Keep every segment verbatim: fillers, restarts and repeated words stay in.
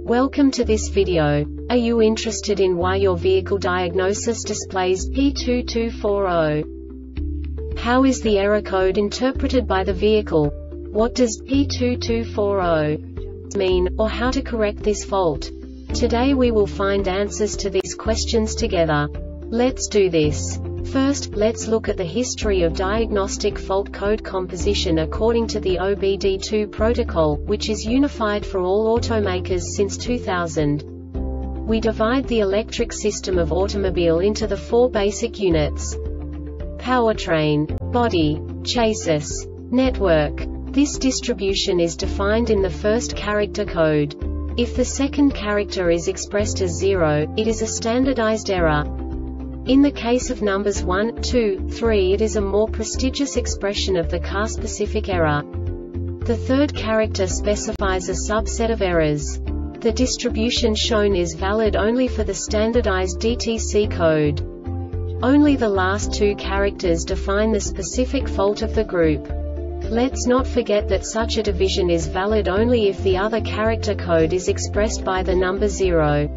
Welcome to this video. Are you interested in why your vehicle diagnosis displays P two two four zero? How is the error code interpreted by the vehicle? What does P two two four zero mean, or how to correct this fault? Today we will find answers to these questions together. Let's do this. First, let's look at the history of diagnostic fault code composition according to the O B D two protocol, which is unified for all automakers since two thousand. We divide the electric system of automobile into the four basic units: powertrain, body, chassis, network. This distribution is defined in the first character code. If the second character is expressed as zero, it is a standardized error. In the case of numbers one, two, three, it is a more prestigious expression of the car-specific error. The third character specifies a subset of errors. The distribution shown is valid only for the standardized D T C code. Only the last two characters define the specific fault of the group. Let's not forget that such a division is valid only if the other character code is expressed by the number zero.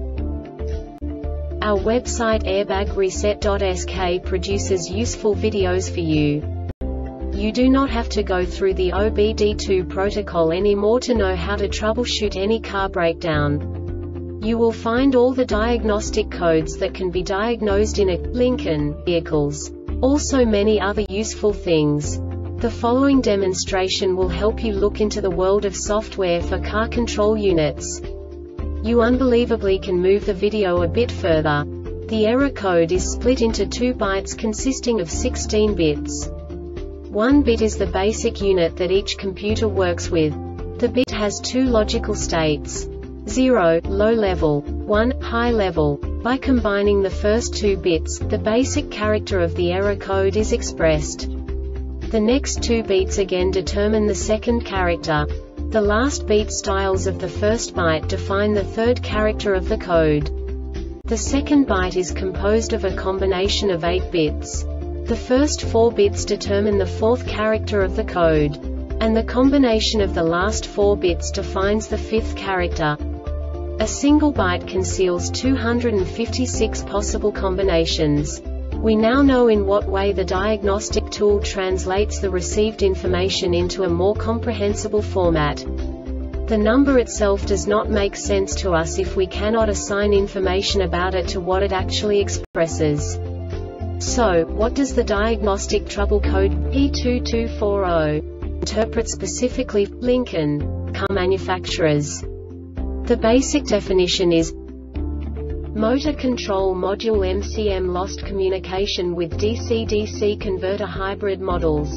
Our website airbag reset dot S K produces useful videos for you. You do not have to go through the O B D two protocol anymore to know how to troubleshoot any car breakdown. You will find all the diagnostic codes that can be diagnosed in a Lincoln vehicles. Also many other useful things. The following demonstration will help you look into the world of software for car control units. You unbelievably can move the video a bit further. The error code is split into two bytes consisting of sixteen bits. One bit is the basic unit that each computer works with. The bit has two logical states: zero, low level, one, high level. By combining the first two bits, the basic character of the error code is expressed. The next two bits again determine the second character. The last beat styles of the first byte define the third character of the code. The second byte is composed of a combination of eight bits. The first four bits determine the fourth character of the code. And the combination of the last four bits defines the fifth character. A single byte conceals two hundred fifty-six possible combinations. We now know in what way the diagnostic tool translates the received information into a more comprehensible format. The number itself does not make sense to us if we cannot assign information about it to what it actually expresses. So, what does the diagnostic trouble code P two two four zero interpret specifically for Lincoln car manufacturers? The basic definition is Motor Control Module M C M lost communication with D C D C converter hybrid models.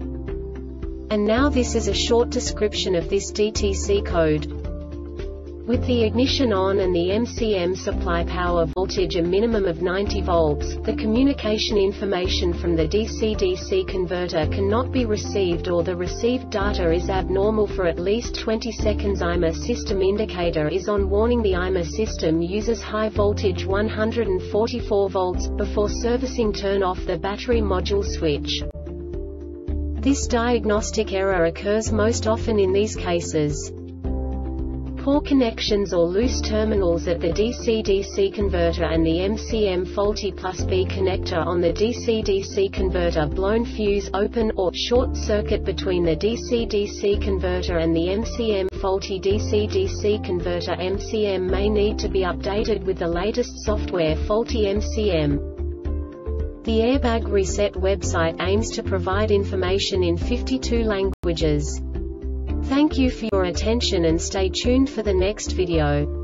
And now this is a short description of this D T C code. With the ignition on and the M C M supply power voltage a minimum of ninety volts, the communication information from the D C D C converter cannot be received or the received data is abnormal for at least twenty seconds. I M E system indicator is on warning. The I M E system uses high voltage one hundred forty-four volts. Before servicing, turn off the battery module switch. This diagnostic error occurs most often in these cases: poor connections or loose terminals at the D C D C converter and the M C M, faulty plus B connector on the D C D C converter, blown fuse, open or short circuit between the D C D C converter and the M C M, faulty D C D C converter. M C M may need to be updated with the latest software. Faulty M C M. The Airbag Reset website aims to provide information in fifty-two languages. Thank you for your attention and stay tuned for the next video.